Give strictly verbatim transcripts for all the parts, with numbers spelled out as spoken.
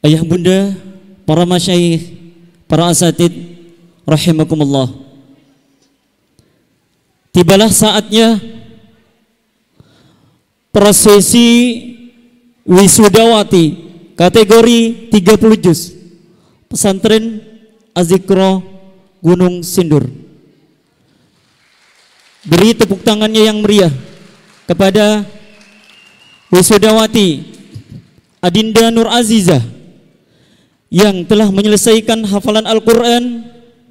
Ayah bunda, para masyayikh, para asatid, rahimakumullah. Tibalah saatnya prosesi wisudawati kategori tiga puluh juz pesantren Az-Zikra Gunung Sindur. Beri tepuk tangannya yang meriah kepada wisudawati Adinda Nur Azizah yang telah menyelesaikan hafalan Al-Quran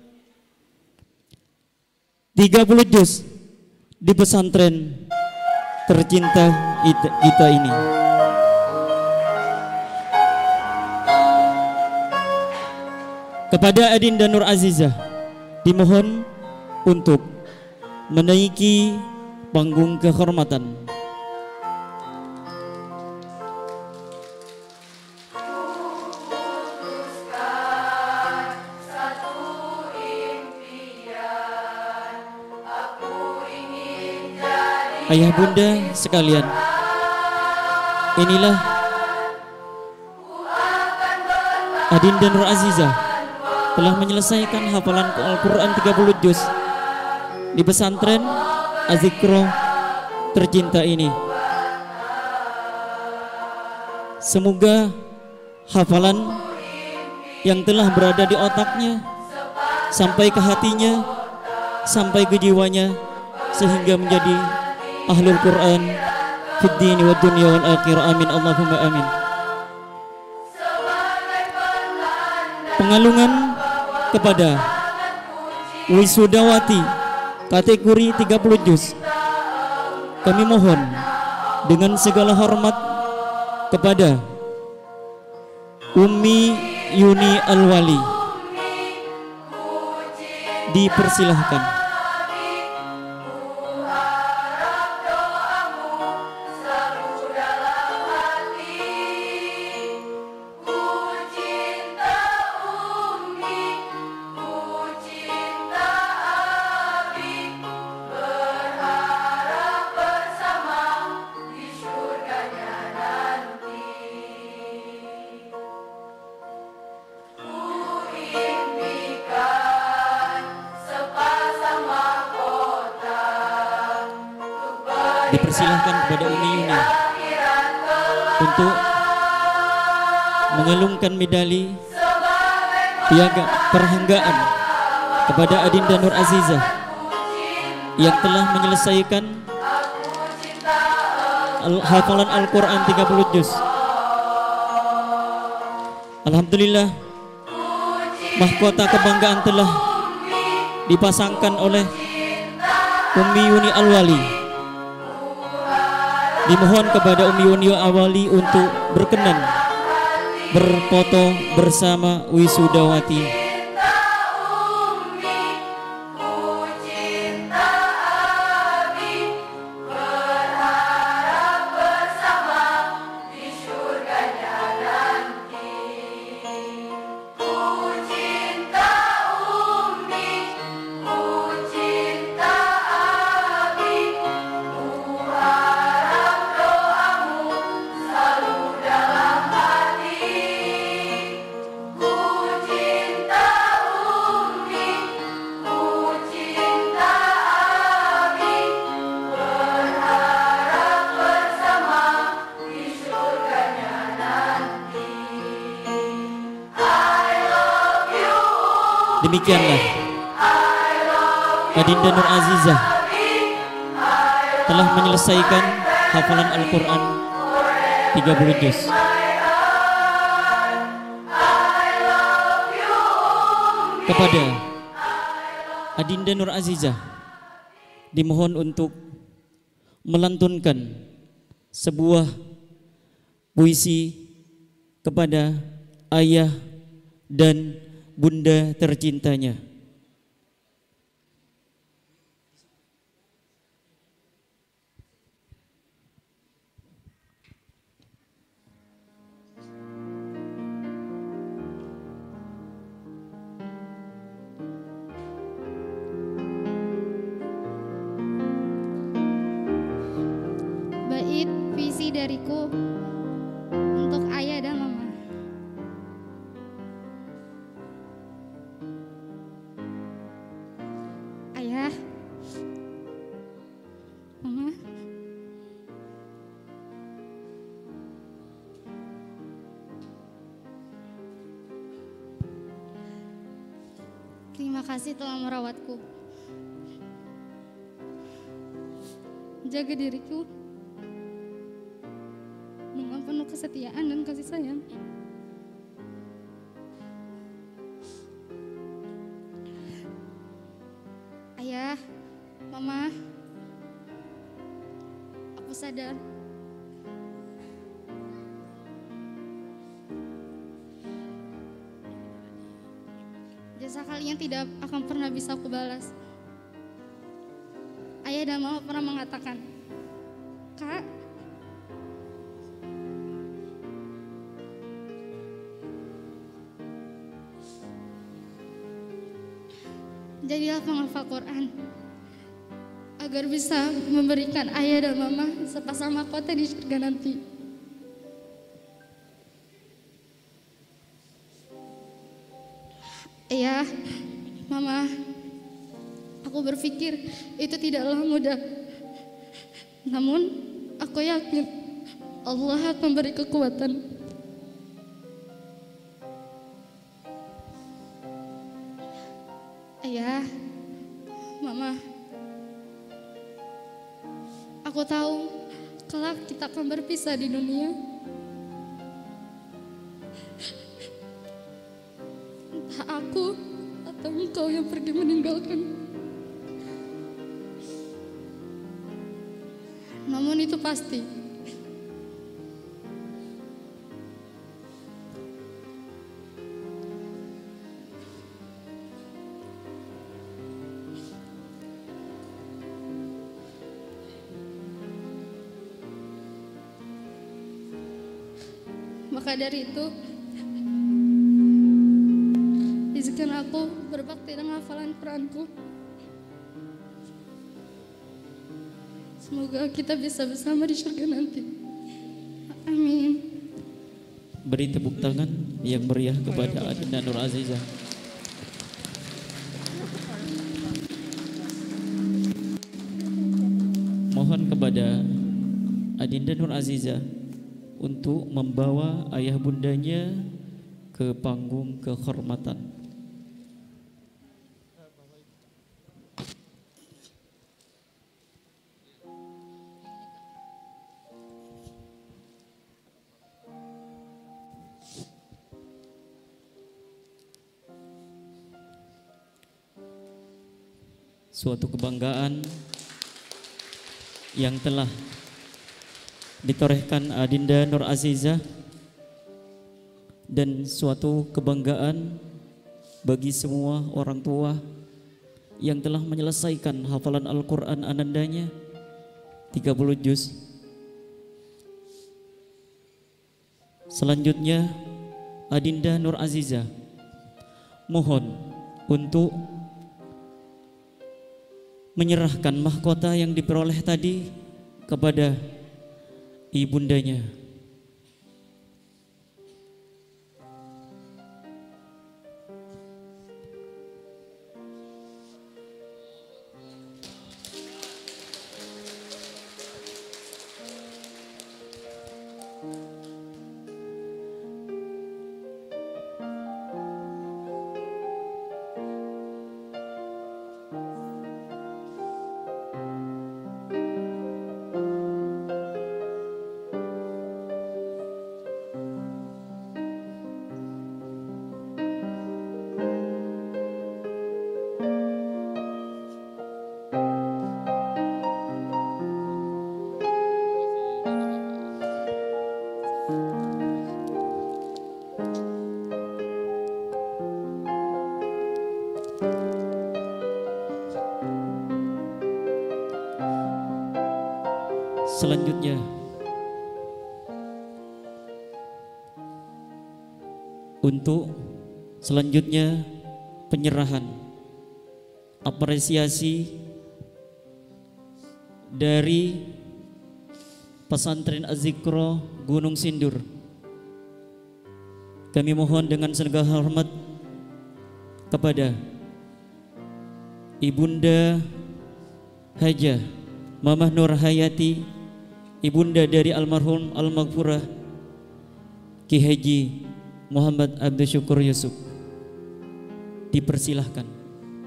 tiga puluh juz di pesantren tercinta kita ini. Kepada Adinda Nur Azizah dimohon untuk menaiki panggung kehormatan. Ayah bunda sekalian, inilah Adinda Nur Azizah telah menyelesaikan hafalan Al-Quran tiga puluh juz di pesantren Az-Zikra tercinta ini. Semoga hafalan yang telah berada di otaknya sampai ke hatinya, sampai ke jiwanya, sehingga menjadi Ahlul Quran fid dini wad dunya wal akhirah. Amin Allahumma amin. Pengalungan kepada wisudawati kategori tiga puluh juz kami mohon dengan segala hormat kepada Ummi Yuni Al-Wali. Dipersilahkan. Dipersilahkan kepada Umi Yuni untuk mengalungkan medali piagam perhargaan kepada Adinda Nur Azizah yang telah menyelesaikan hafalan Al-Quran tiga puluh juz. Alhamdulillah, mahkota kebanggaan telah dipasangkan oleh Ummi Yuni Al-Wali. Dimohon kepada Ummi Yuni Al-Wali untuk berkenan berfoto bersama wisudawati. Demikianlah Adinda Nur Azizah telah menyelesaikan hafalan Al-Quran tiga puluh juz. Kepada Adinda Nur Azizah dimohon untuk melantunkan sebuah puisi kepada ayah dan bunda tercintanya. Bait visi dariku untuk ayah dan mama. Terima kasih telah merawatku. Jaga diriku dengan penuh kesetiaan dan kasih sayang. Ayah, Mama, aku sadar jasa kalian tidak akan pernah bisa aku balas. Ayah dan Mama pernah mengatakan, Kak, jadilah penghafal Quran agar bisa memberikan ayah dan mama sepasang mahkota di surga nanti. Ayah, Mama, aku berpikir itu tidaklah mudah. Namun aku yakin Allah akan memberi kekuatan. Ayah, Mama, aku tahu kelak kita akan berpisah di dunia. Entah aku atau engkau yang pergi meninggalkan. Namun itu pasti maka dari itu izinkan aku berbakti dengan hafalan Quranku. Semoga kita bisa bersama di surga nanti. Amin. Beri tepuk tangan yang meriah kepada Adinda Nur Azizah. Mohon kepada Adinda Nur Azizah untuk membawa ayah bundanya ke panggung kehormatan. Suatu kebanggaan yang telah ditorehkan Adinda Nur Azizah dan suatu kebanggaan bagi semua orang tua yang telah menyelesaikan hafalan Al-Quran anandanya tiga puluh juz. Selanjutnya Adinda Nur Azizah mohon untuk menyerahkan mahkota yang diperoleh tadi kepada ibundanya. Selanjutnya untuk selanjutnya penyerahan apresiasi dari Pesantren Az-Zikra Gunung Sindur. Kami mohon dengan segala hormat kepada Ibunda Hajah Mamah Nur Hayati, ibunda dari almarhum Al-Maghfurah Ki Haji Muhammad Abdul Syukur Yusuf, dipersilahkan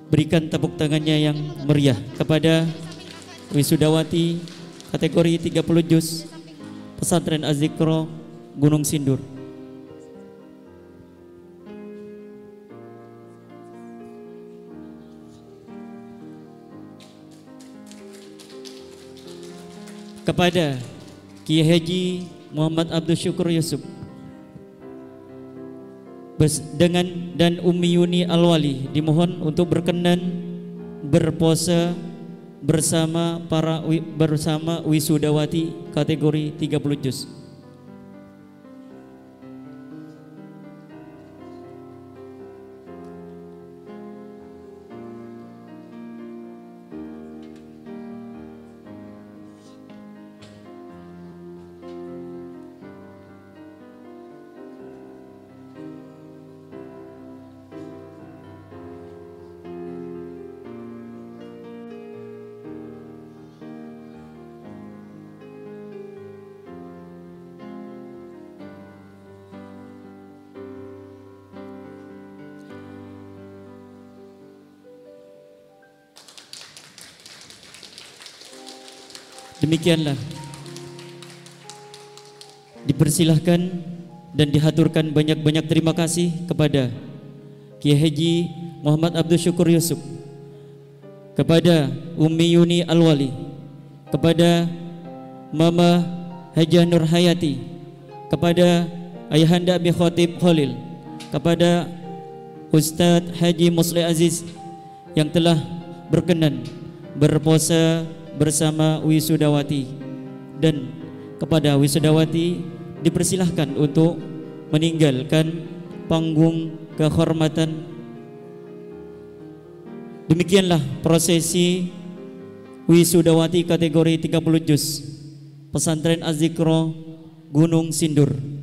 berikan tepuk tangannya yang meriah kepada wisudawati kategori tiga puluh juz Pesantren Az-Zikro Gunung Sindur. Kepada Kiai Haji Muhammad Abdul Syukur Yusuf dengan dan Umi Yuni Alwali dimohon untuk berkenan berpose bersama para bersama wisudawati kategori tiga puluh juz. Demikianlah dipersilahkan dan dihaturkan banyak-banyak terima kasih kepada Kiai Haji Muhammad Abdul Syukur Yusuf, kepada Umi Yuni Alwali, kepada Mama Hajah Nur Hayati, kepada Ayahanda Abi Khatib Khalil, kepada Ustadz Haji Musli Aziz yang telah berkenan berpose bersama wisudawati, dan kepada wisudawati dipersilahkan untuk meninggalkan panggung kehormatan. Demikianlah prosesi wisudawati kategori tiga puluh juz Pesantren Az-Zikro Gunung Sindur.